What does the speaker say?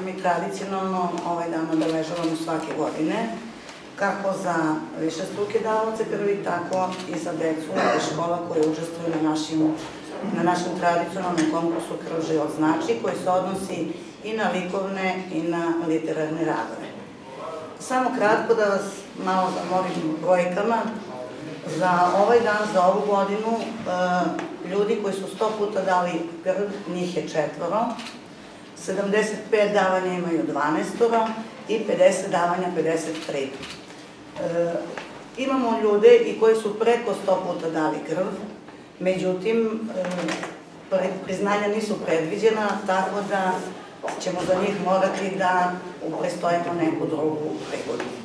mi tradicionalno ovaj dan obeležavamo svake godine, kako za višestruke davaoce krvi, tako i za decu i škola koje učestvuju na našem tradicionalnom konkursu Krv život znači, koji se odnosi i na likovne i na literarne radove. Samo kratko da vas malo zamorim brojkama. Za ovaj dan, za ovu godinu, ljudi koji su 100 puta dali krv, njih je 4, 75 davanja imaju 12 i 50 davanja 53. Imamo ljude i koji su preko 100 puta dali krv, međutim, priznanja nisu predviđena, tako da ćemo za njih morati da upristojimo neku drugu prigodu.